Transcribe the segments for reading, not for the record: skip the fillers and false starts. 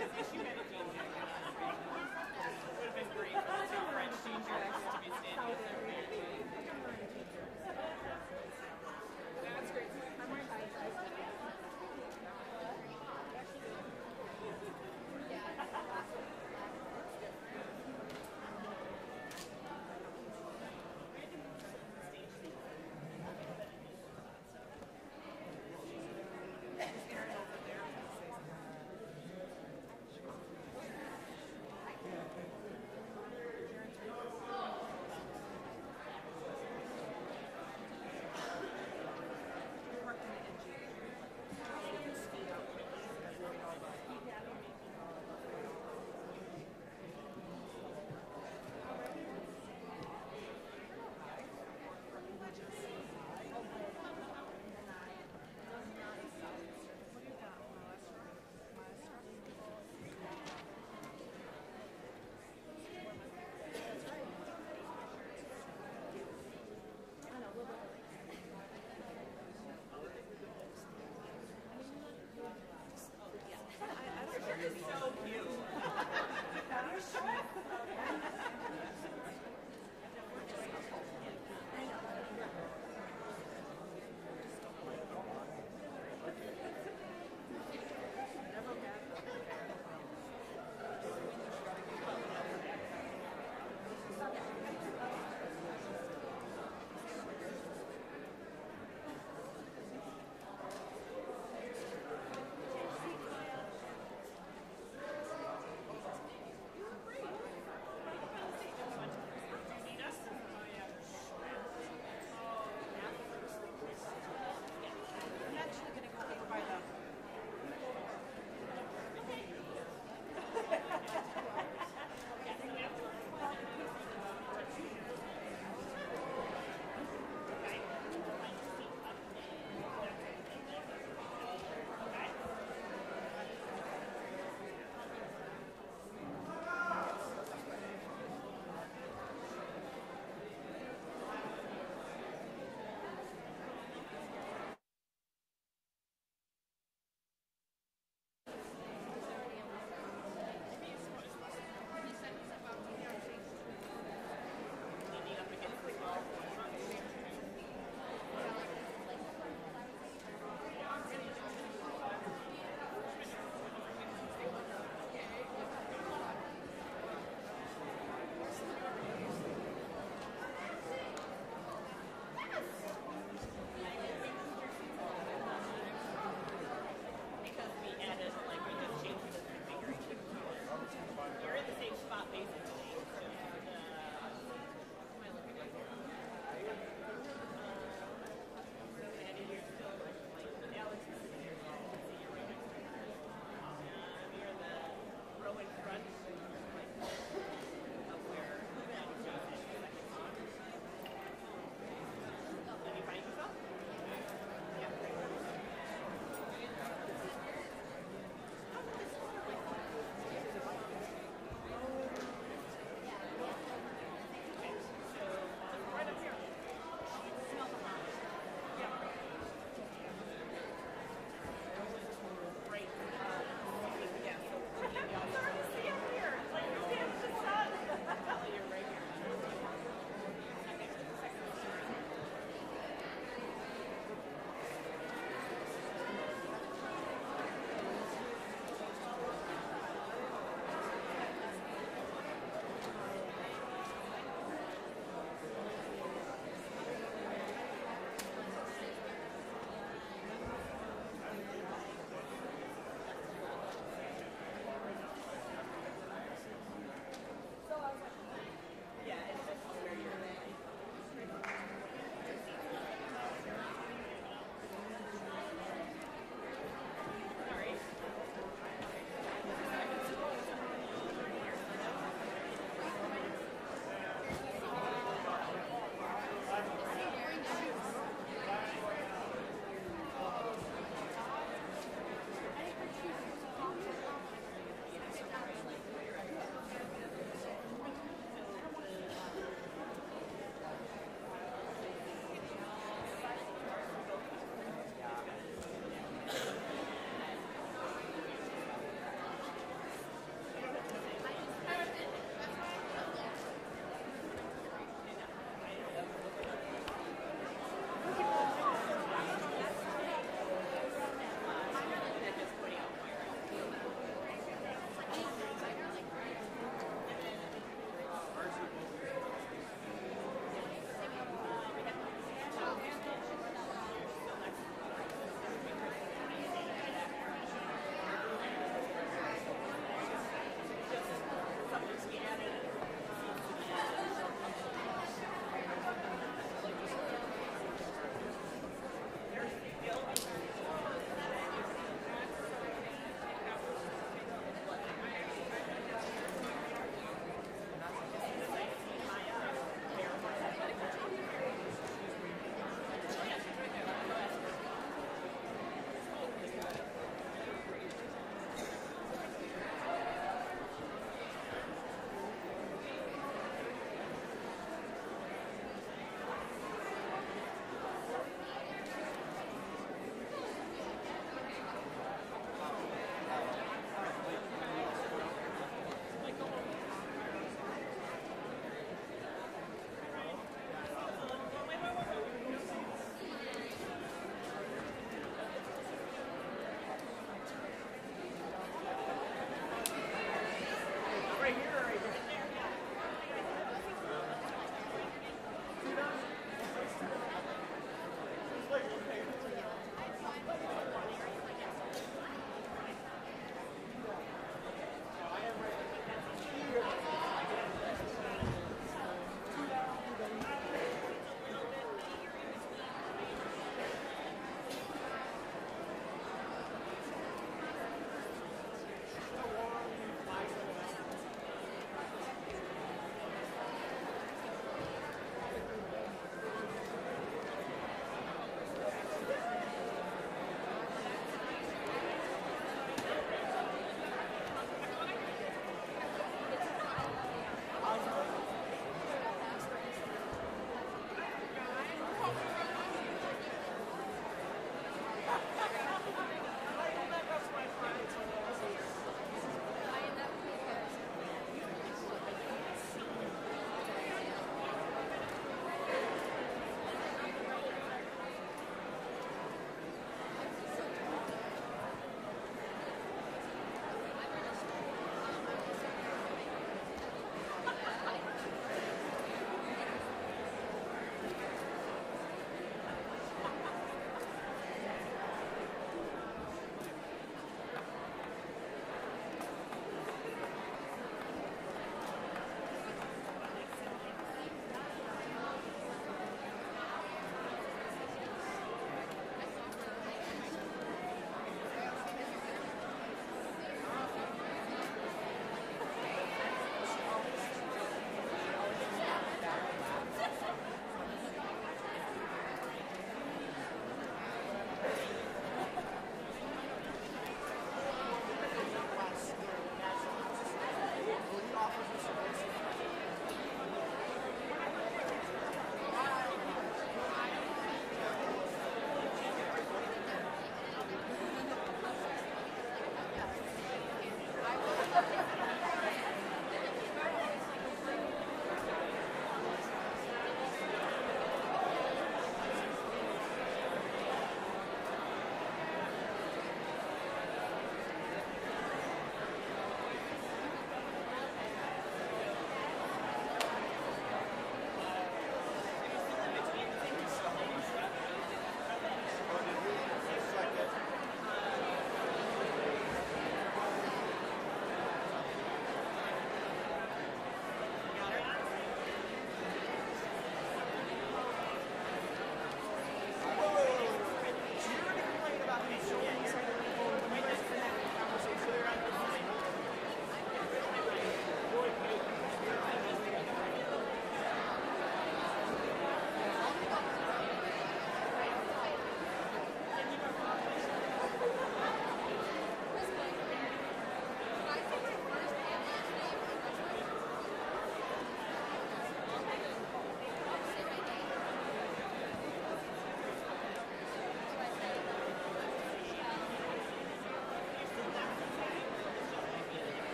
She had a teacher. It would have been great for the two French teachers to be standing there. That's great. I'm wearing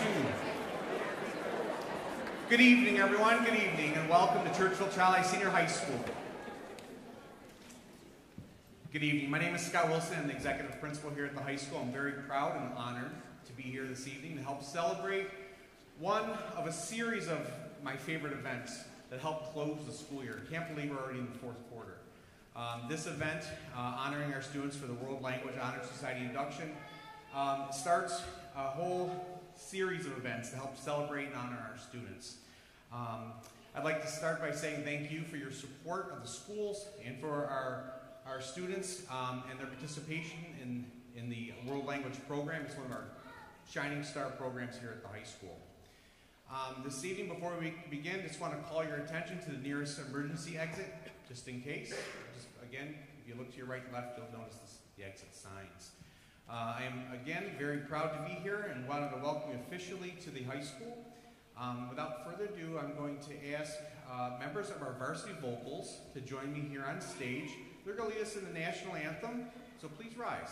Good evening, everyone. Good evening, and welcome to Churchville Child Senior High School. Good evening. My name is Scott Wilson. I'm the executive principal here at the high school. I'm very proud and honored to be here this evening to help celebrate one of a series of my favorite events that help close the school year. I can't believe we're already in the fourth quarter. This event, honoring our students for the World Language Honor Society induction, starts a whole series of events to help celebrate and honor our students. I'd like to start by saying thank you for your support of the schools and for our students and their participation in the World Language program. It's one of our shining star programs here at the high school. This evening, before we begin, just want to call your attention to the nearest emergency exit, just in case. Again, if you look to your right and left, you'll notice the exit signs. I am, again, very proud to be here and wanted to welcome you officially to the high school. Without further ado, I'm going to ask members of our varsity vocals to join me here on stage. They're going to lead us in the national anthem, so please rise.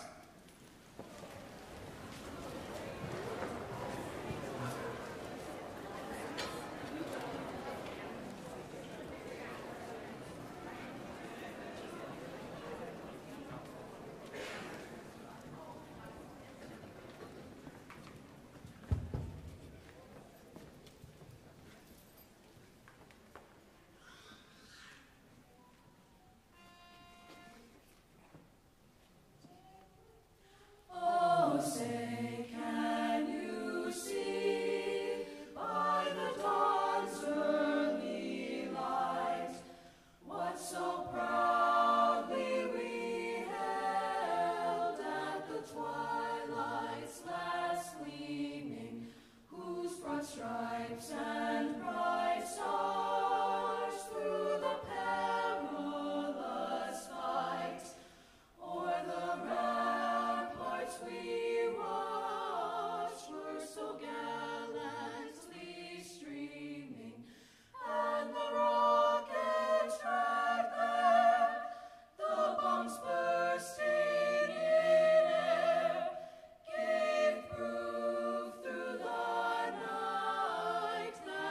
That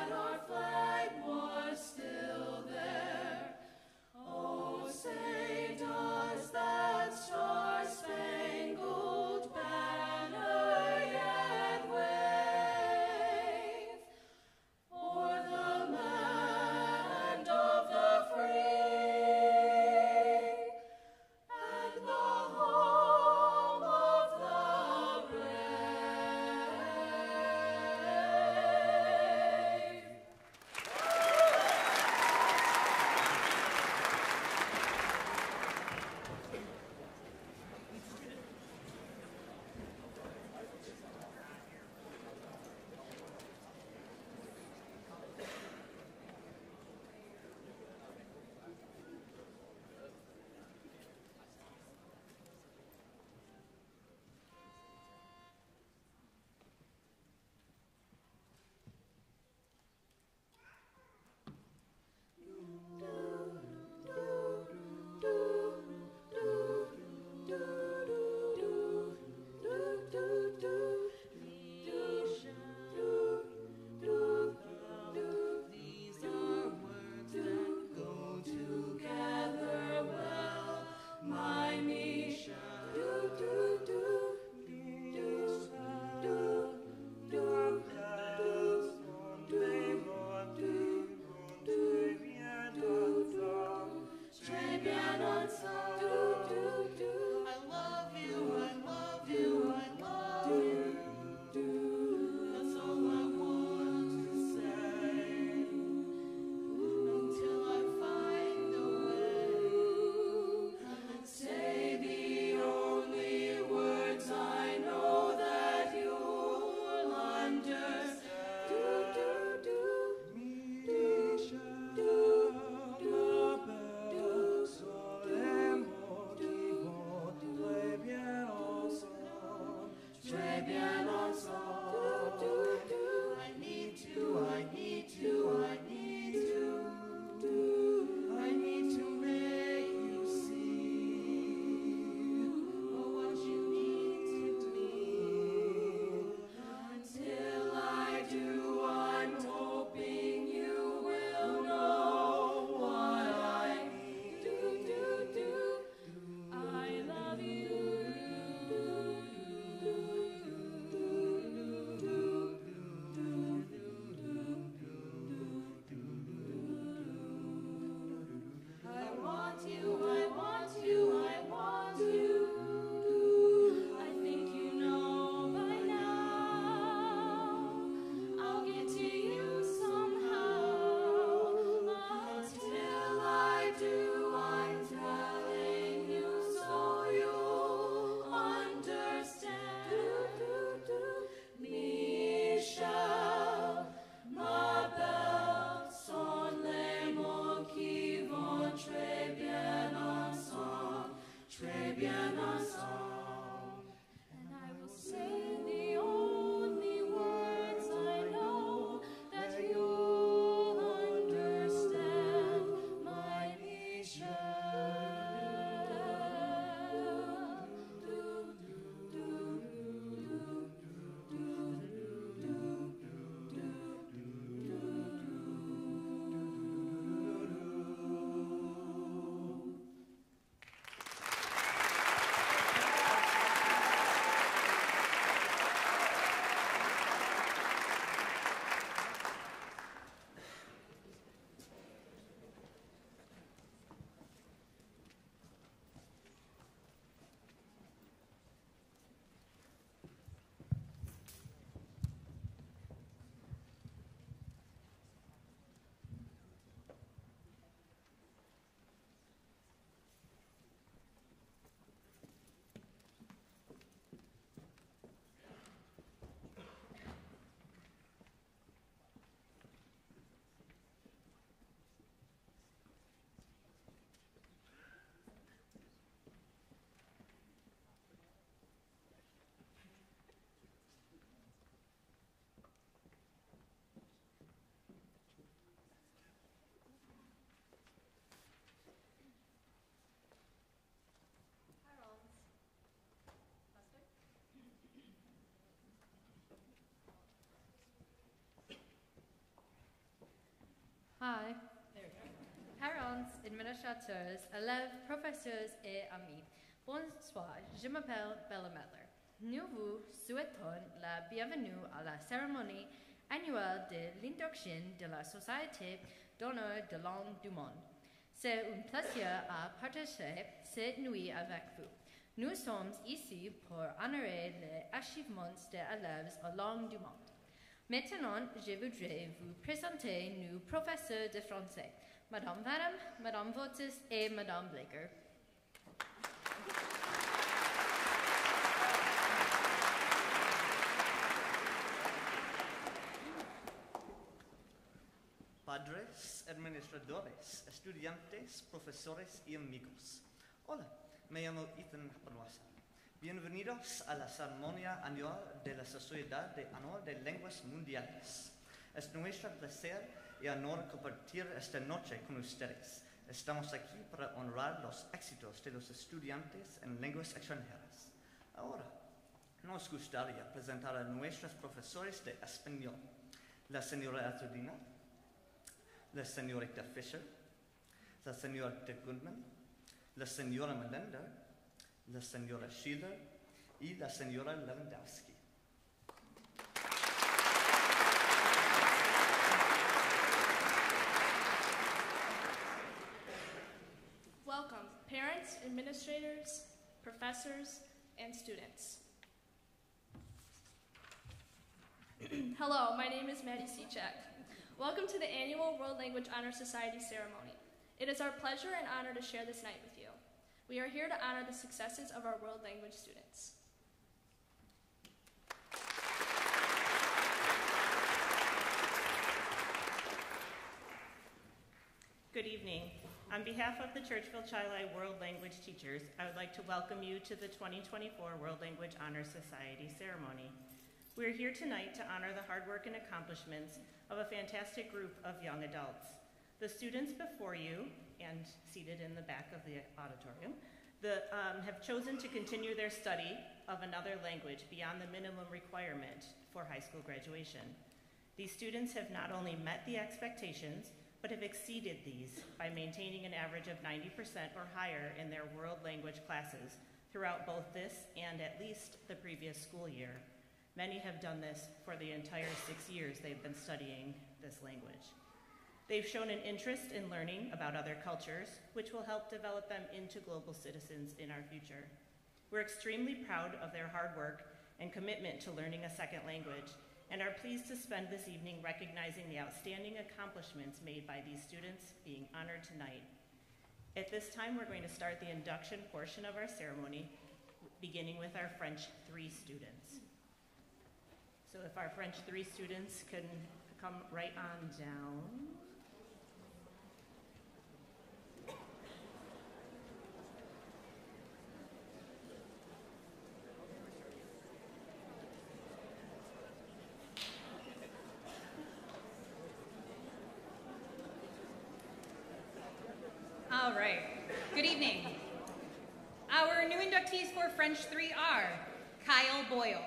administrateurs, élèves, professeurs et amis. Bonsoir, je m'appelle Bella Mettler. Nous vous souhaitons la bienvenue à la cérémonie annuelle de l'induction de la Société d'honneur de langue du monde. C'est un plaisir à partager cette nuit avec vous. Nous sommes ici pour honorer les achievements des élèves en langue du monde. Maintenant, je voudrais vous présenter nos professeurs de français, Madame Vanham, Madame Votis et Madame Blaker. Padres, administradores, estudiantes, profesores y amigos. Hola, me llamo Ethan Barbosa. Bienvenidos a la ceremonia anual de la Sociedad Anual de Lenguas Mundiales. Es nuestro placer y honor compartir esta noche con ustedes. Estamos aquí para honrar los éxitos de los estudiantes en lenguas extranjeras. Ahora, nos gustaría presentar a nuestros profesores de español, la señora Altudina, la señorita Fisher, la señorita Goodman, la señora Melinda, la señora Schiller y la señora Lewandowski. Welcome, parents, administrators, professors, and students. Hello, my name is Maddie Sechek. Welcome to the annual World Language Honor Society ceremony. It is our pleasure and honor to share this night with you. We are here to honor the successes of our world language students. Good evening. On behalf of the Churchville Chili World Language Teachers, I would like to welcome you to the 2024 World Language Honor Society ceremony. We are here tonight to honor the hard work and accomplishments of a fantastic group of young adults. The students before you, and seated in the back of the auditorium, have chosen to continue their study of another language beyond the minimum requirement for high school graduation. These students have not only met the expectations, but have exceeded these by maintaining an average of 90% or higher in their world language classes throughout both this and at least the previous school year. Many have done this for the entire 6 years they've been studying this language. They've shown an interest in learning about other cultures, which will help develop them into global citizens in our future. We're extremely proud of their hard work and commitment to learning a second language, and are pleased to spend this evening recognizing the outstanding accomplishments made by these students being honored tonight. At this time, we're going to start the induction portion of our ceremony, beginning with our French 3 students. So if our French 3 students can come right on down. All right, good evening. Our new inductees for French 3 are Kyle Boyle,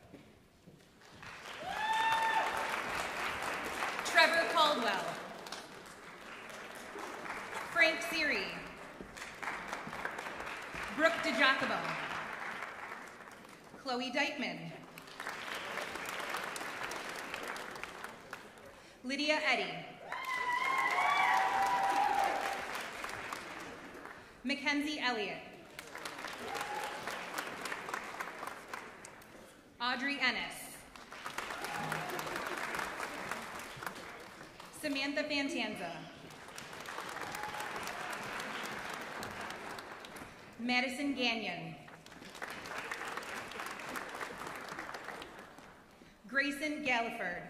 Trevor Caldwell, Frank Siri, Brooke DiGiacomo, Chloe Dykeman, Lydia Eddy, Mackenzie Elliott, Audrey Ennis, Samantha Fantanza, Madison Gagnon, Grayson Galliford,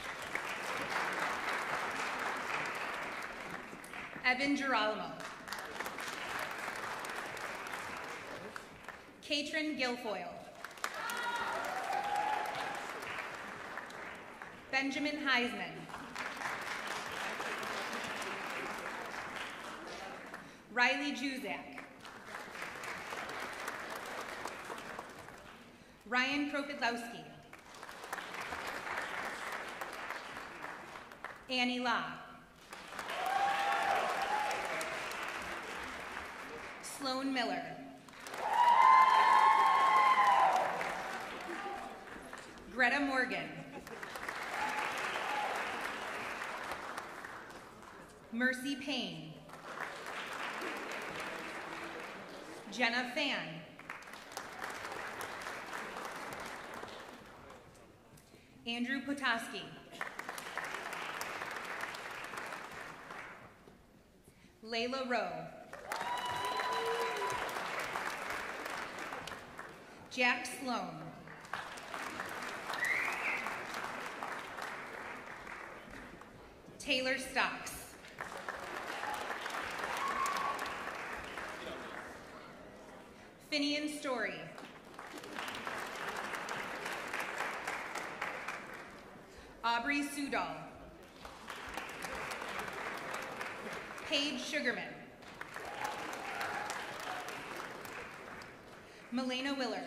Evan Girolamo, Katrin Guilfoyle, Benjamin Heisman, Riley Juzak, Ryan Krokodlowski, Annie La, Sloan Miller. Greta Morgan. Mercy Payne. Jenna Fan. Andrew Potoski. Layla Rowe. Jack Sloan. Taylor Stocks. Finian Story. Aubrey Sudol. Paige Sugarman. Melena Willard.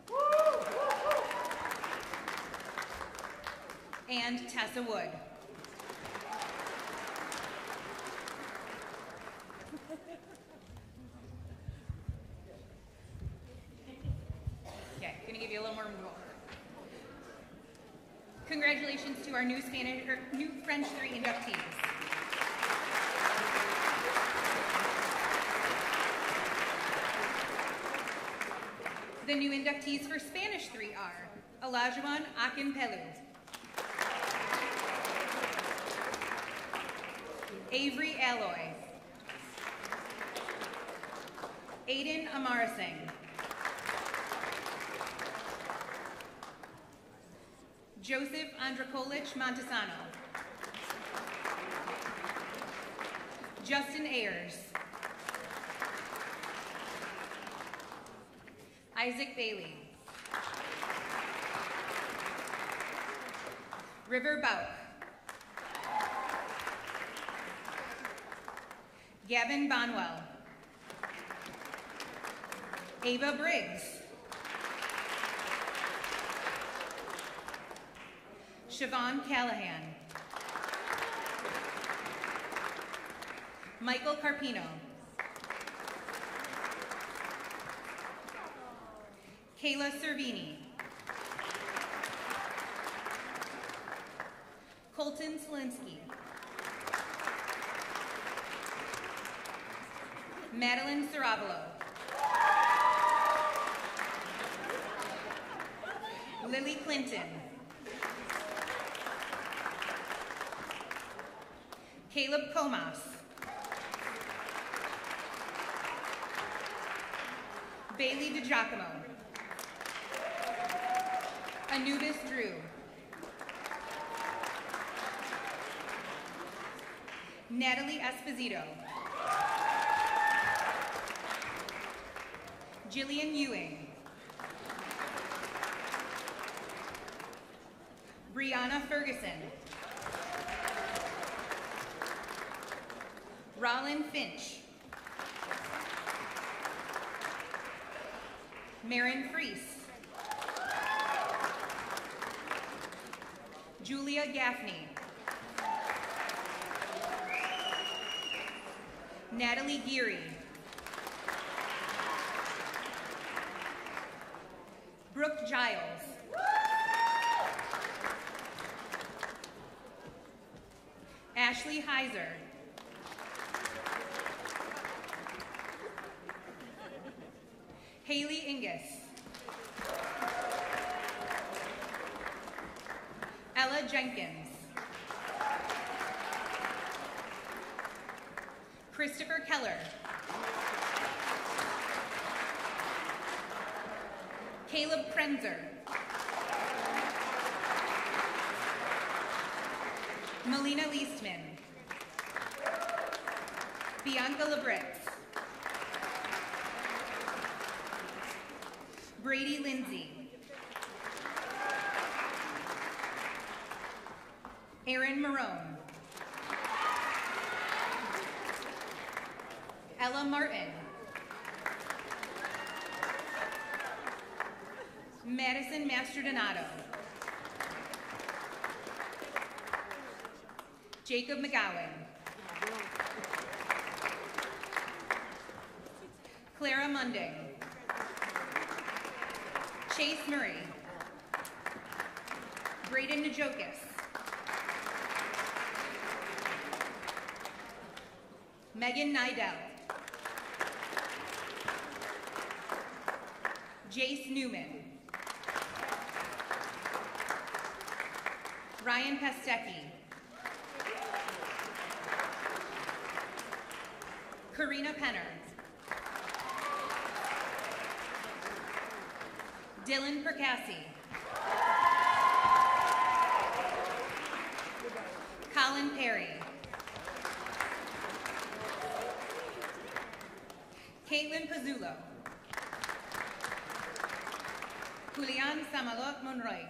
And Tessa Wood. Okay, gonna give you a little more room to go. Congratulations to our new French 3 inductees. The new inductees for Spanish 3 are Olajuwon Akinpelu, Avery Alloy, Aiden Amarasing, Joseph Andrakolich Montesano, Justin Ayers, Isaac Bailey, River Bauk, Gavin Bonwell, Ava Briggs, Siobhan Callahan, Michael Carpino, Kayla Cervini, Colton Selinsky, Madeline Saravalo, Lily Clinton, Caleb Comas, Bailey DiGiacomo, Anubis Drew, Natalie Esposito, Jillian Ewing, Brianna Ferguson, Rollin Finch, Marin Freese, Julia Gaffney, Natalie Geary, Brooke Giles, Ashley Heiser, Haley Ingus, Ella Jenkins, Christopher Keller, Caleb Krenzer, Melina Leastman, Bianca Lebritz, Brady Lindsay, Aaron Marone, Ella Martin, Madison Mastrodonato, Jacob McGowan, Clara Munding, Chase Murray, Braden Najokis, Megan Nidell, Jace Newman, Ryan Pestecki, Karina Penner, Dylan Percassi, Colin Perry, Caitlin Pazzulo, Julian Samalot Monroy,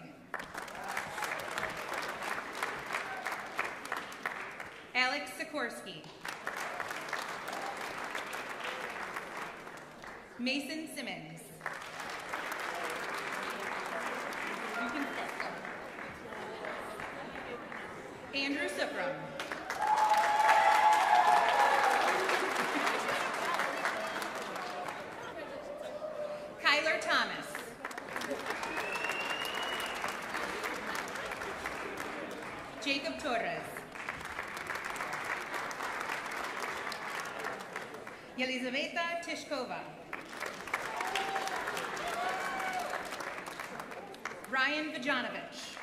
Alex Sikorsky, Mason Simmons, Andrew Supram, Kyler Thomas, Jacob Torres, Yelizaveta Tishkova, Ryan Vajanovich,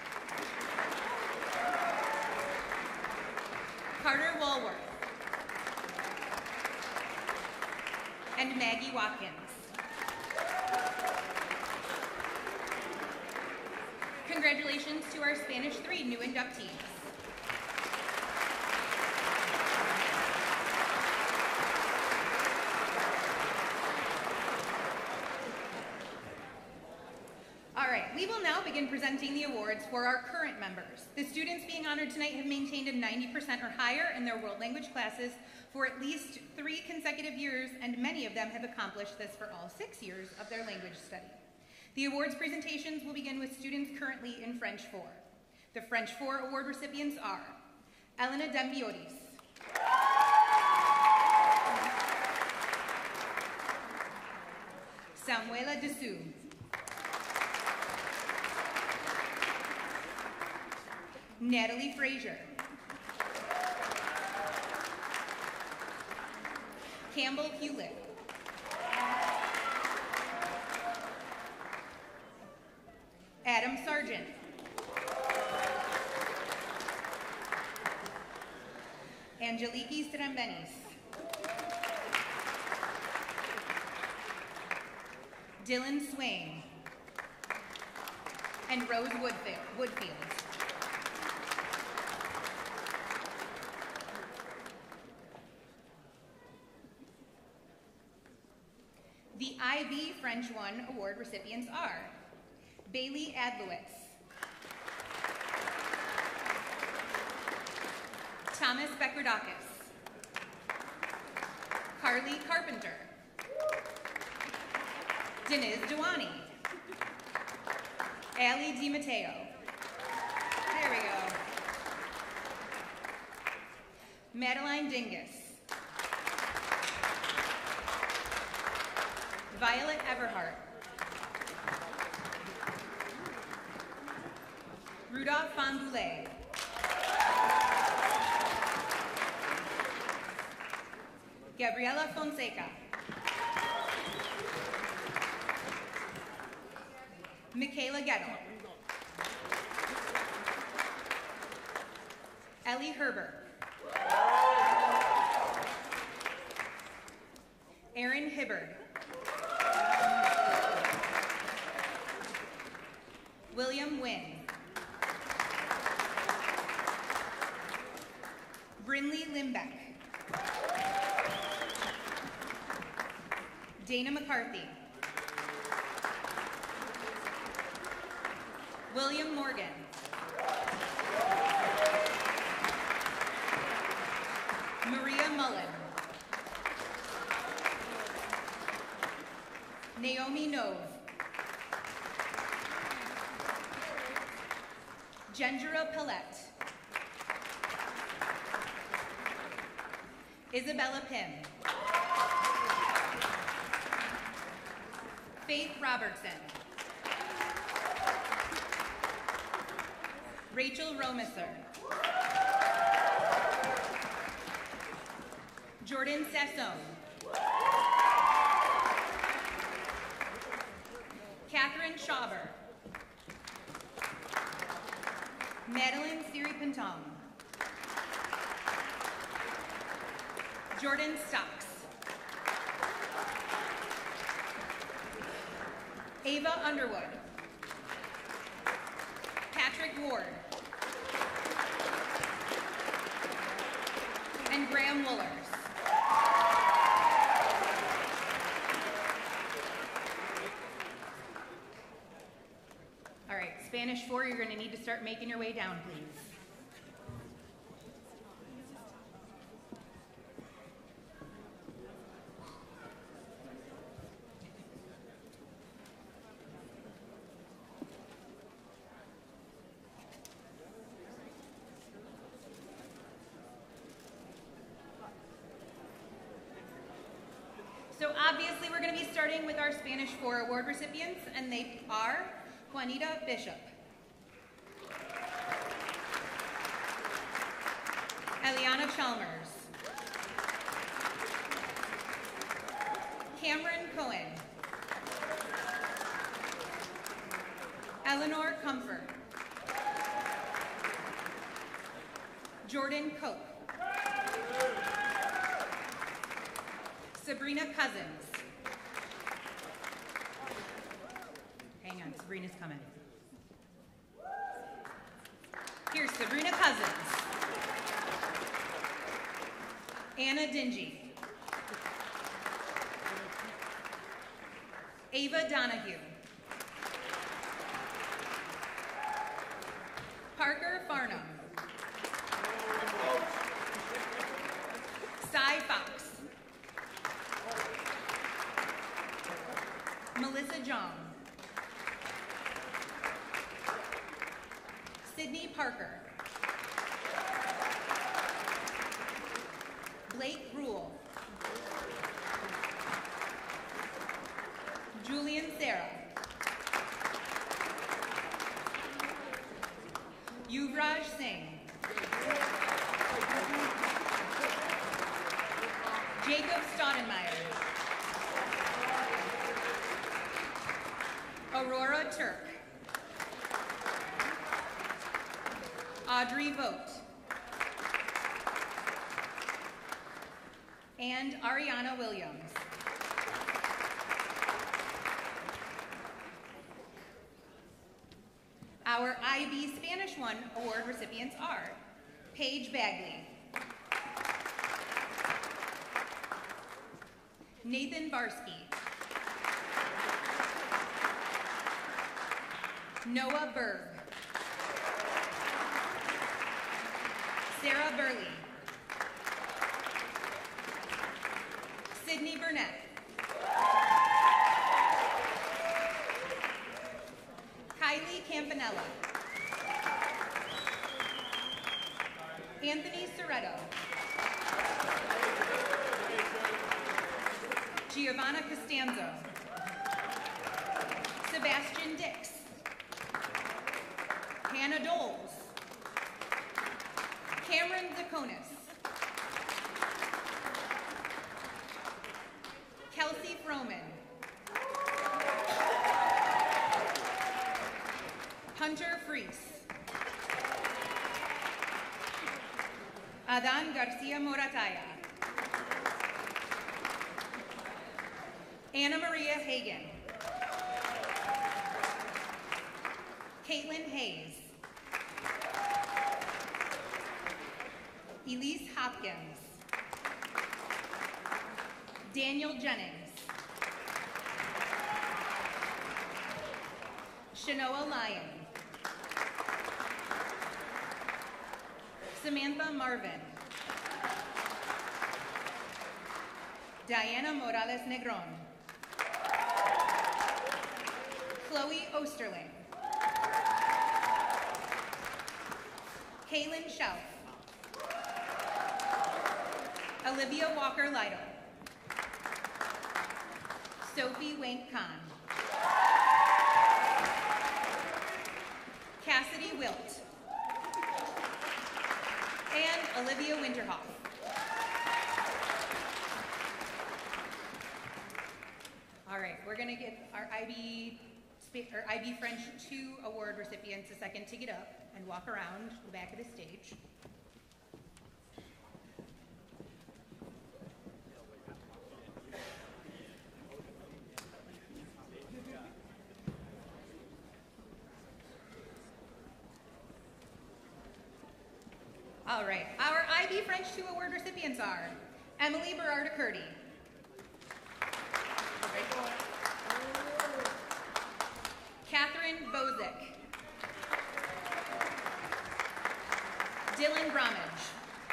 Carter Walworth, and Maggie Watkins. Congratulations to our Spanish 3 new inductees. We will now begin presenting the awards for our current members. The students being honored tonight have maintained a 90% or higher in their world language classes for at least 3 consecutive years, and many of them have accomplished this for all 6 years of their language study. The awards presentations will begin with students currently in French 4. The French 4 award recipients are Elena Dembiotis, Samuela Dessou, Natalie Frazier, Campbell Hewlett, Adam Sargent, Angeliki Strambenis, Dylan Swain, and Rose Woodfield. The IB French 1 award recipients are Bailey Adlowitz, Thomas Beckerdakis, Carly Carpenter, Deniz Dewani, Ali DiMatteo. There we go. Madeline Dingus, Violet Everhart, Rudolph Fonboulay, Gabriela Fonseca, Michaela Gettle, Ellie Herbert, Aaron Hibbard, William Wynn, Brinley Limbeck, Dana McCarthy, William Morgan, Maria Mullen, Naomi Nove, Gendra Pillette, Isabella Pym, Faith Robertson. Rachel Romiser. Jordan Sassone. Catherine Schauber. Madeline Siri-Pintong. Jordan Stocks. Ava Underwood. Patrick Ward. And Graham Woolers. All right, Spanish 4, you're going to need to start making your way down, please. So obviously we're going to be starting with our Spanish 4 award recipients, and they are Juanita Bishop, Eliana Chalmers, Cameron Cohen, Eleanor Comfort, Jordan Cope, Sabrina Cousins. Hang on, Sabrina's coming. Here's Sabrina Cousins. Anna Dingy. Ava Donahue. Parker Farnham. Cy Fox. Melissa Jong. Sydney Parker. Blake Rule. Julian Sarah. Yuvraj Singh. Jacob Staudenmeyer. Aurora Turk. Audrey Vogt. And Ariana Williams. Our IB Spanish 1 award recipients are Paige Bagley, Nathan Barsky, Noah Berg, Sarah Burley, Sydney Burnett, Kylie Campanella, Anthony Soretto, Giovanna Costanzo, Sebastian Dix, Hannah Doles, Cameron Zakonis, Kelsey Froman, Hunter Freese, Adan Garcia Morataya, Anna Maria Hagan, Caitlin Hayes, Elise Hopkins, Daniel Jennings, Shanoa Lyon, Samantha Marvin, Diana Morales Negron, Chloe Osterling, Kaylin Schauf, Olivia Walker Lytle, Sophie Wank Kahn, Cassidy Wilt. And Olivia Winterhoff. All right, we're going to give our IB French 2 award recipients a second to get up and walk around the back of the stage. All right, our IB French 2 award recipients are Emily Berardi-Curdy, Catherine Bozick, Dylan Bromage,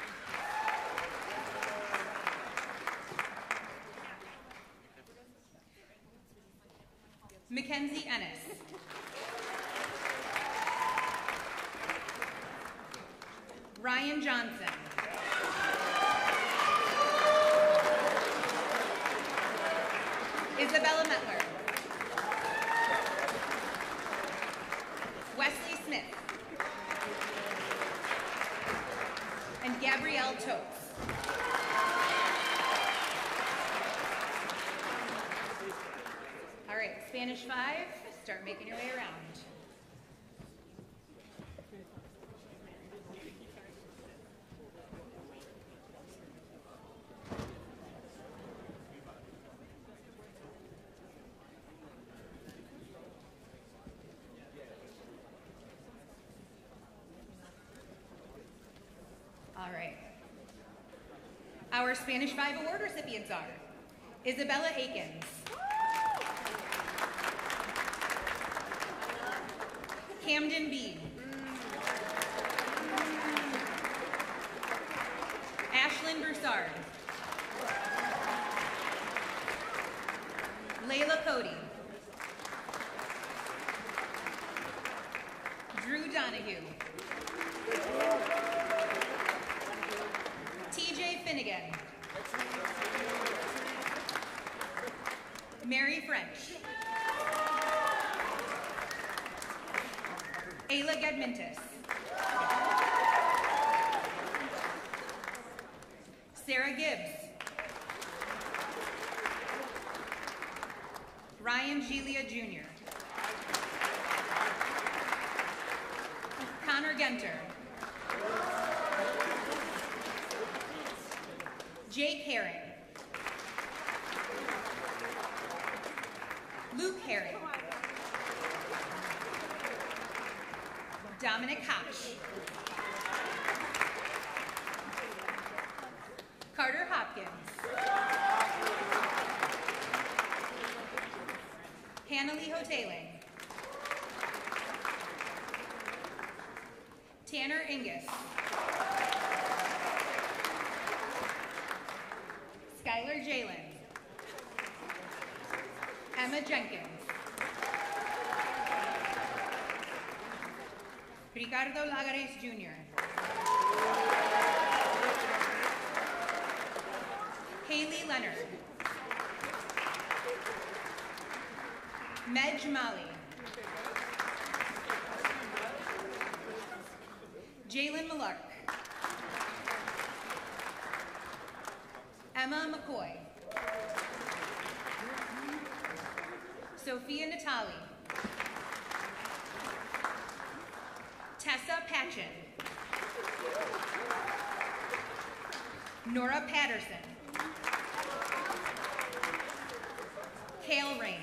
Mackenzie Ennis, Ryan Johnson, Isabella Metler, Wesley Smith, and Gabrielle Totes. All right, Spanish 5, start making your way around. All right. Our Spanish 5 award recipients are Isabella Akins, Camden Bean, Ashlyn Broussard, Layla Cody, Drew Donahue, TJ Finnegan, Mary French, Ayla Gedmintis, Sarah Gibbs, Ryan Gilia Jr., Connor Genter, Jake Herring, Luke Herring, Dominic Hotch, Carter Hopkins, Hannah Lee Hoteling, Tanner Ingus, Skylar Jalen, Emma Jenkins, Ricardo Lagares Jr., Haley Leonard, Medj Mali, Jalen Malark, Emma McCoy, Sophia Natali, Tessa Patchen, Nora Patterson, Kale Raines,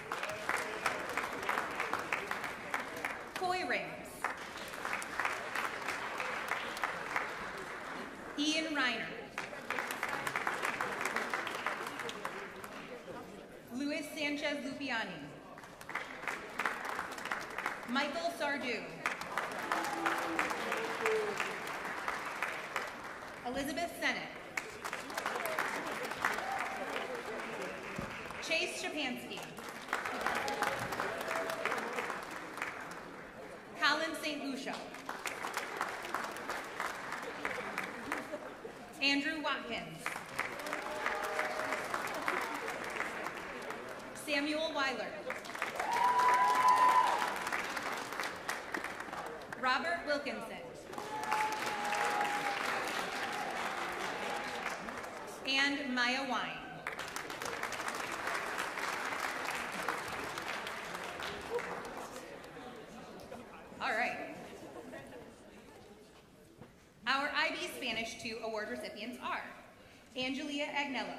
Coy Raines, Ian Reiner, Luis Sanchez Lupiani, Michael Sardu, Elizabeth Sennett, Chase Shapansky, Colin St. Lucia, Andrew Watkins, Samuel Weiler, Robert Wilkinson. And Maya Wine. All right. Our IB Spanish 2 award recipients are Angelia Agnello,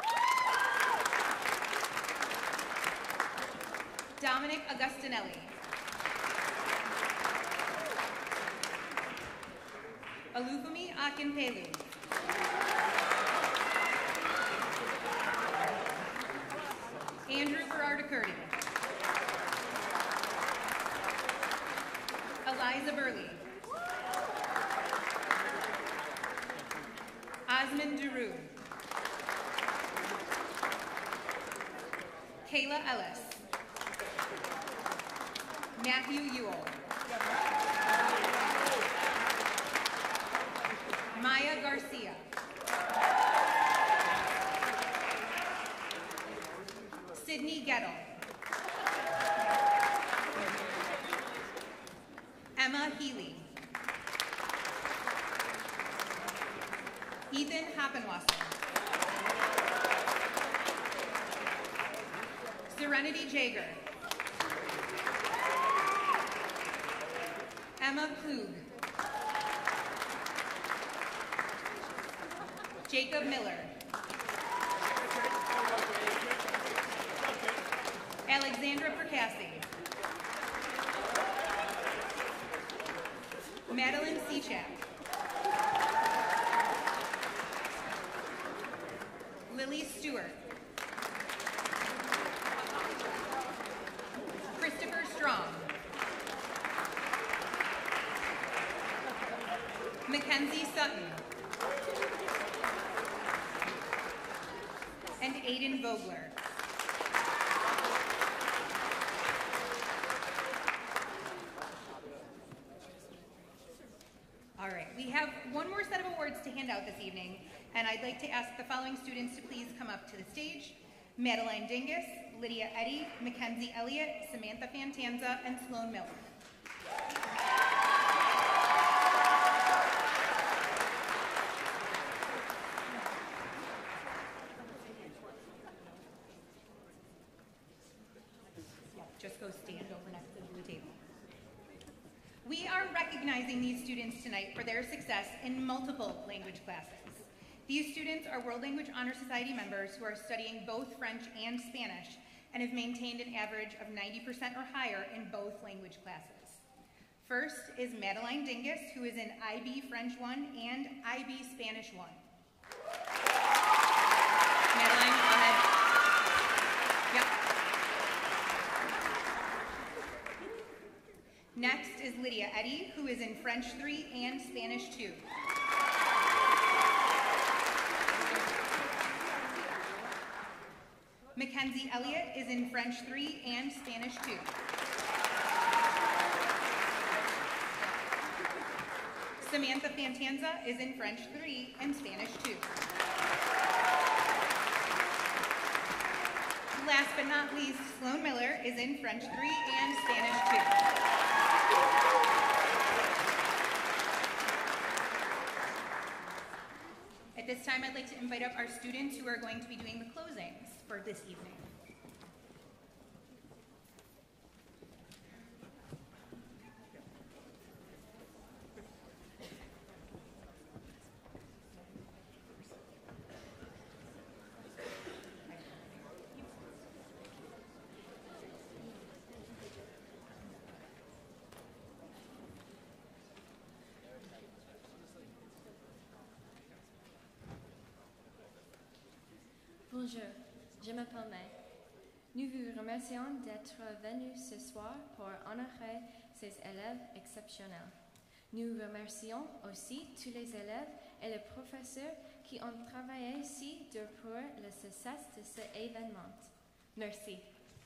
Dominic Augustinelli, Alufumi Akinpelu, Andrew Gerardicurti, Eliza Burley, Osmond Duru, Kayla Ellis, Matthew Ewell, Maya Garcia, Sydney Gettle, Emma Healy, Ethan Hoppenwasser, Serenity Jager, Emma Klug, Jacob Miller, Alexandra Percassi, Madeline Seachak, Lily Stewart, Christopher Strong, Mackenzie Sutton, and Aiden Vogler. All right, we have one more set of awards to hand out this evening, and I'd like to ask the following students to please come up to the stage: Madeline Dingus, Lydia Eddy, Mackenzie Elliott, Samantha Fantanza, and Sloan Miller. Just go stand over next to the table. We are recognizing these students tonight for their success in multiple language classes. These students are World Language Honor Society members who are studying both French and Spanish and have maintained an average of 90% or higher in both language classes. First is Madeline Dingus, who is in IB French 1 and IB Spanish 1. Madeline, go ahead. Yep. Next is Lydia Eddy, who is in French 3 and Spanish 2. Mackenzie Elliott is in French 3 and Spanish 2. Samantha Fantanza is in French 3 and Spanish 2. Last but not least, Sloan Miller is in French 3 and Spanish 2. At this time, I'd like to invite up our students who are going to be doing the closings for this evening. Bonjour, je m'appelle May. Nous vous remercions d'être venus ce soir pour honorer ces élèves exceptionnels. Nous remercions aussi tous les élèves et les professeurs qui ont travaillé si dur pour le succès de cet événement. Merci.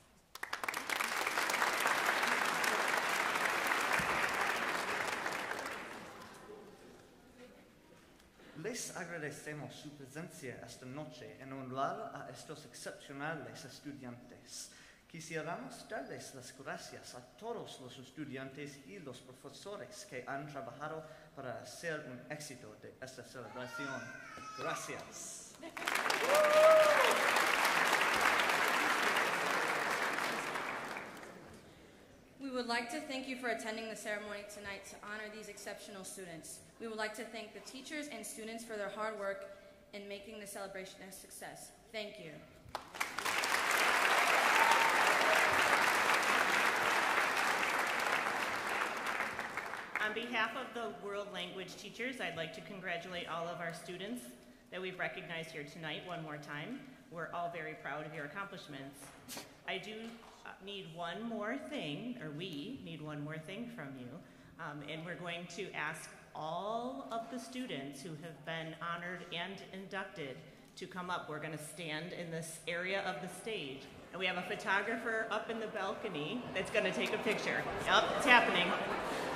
Les agradecemos su presencia esta noche en honrar a estos excepcionales estudiantes Quisiéramos darles las gracias a todos los estudiantes y los profesores que han trabajado para hacer un éxito de esta celebración. Gracias. We would like to thank you for attending the ceremony tonight to honor these exceptional students. We would like to thank the teachers and students for their hard work in making the celebration a success. Thank you. On behalf of the World Language teachers, I'd like to congratulate all of our students that we've recognized here tonight one more time. We're all very proud of your accomplishments. I do need one more thing, or we need one more thing from you, and we're going to ask all of the students who have been honored and inducted to come up. We're going to stand in this area of the stage, and we have a photographer up in the balcony that's going to take a picture. Yep, it's happening.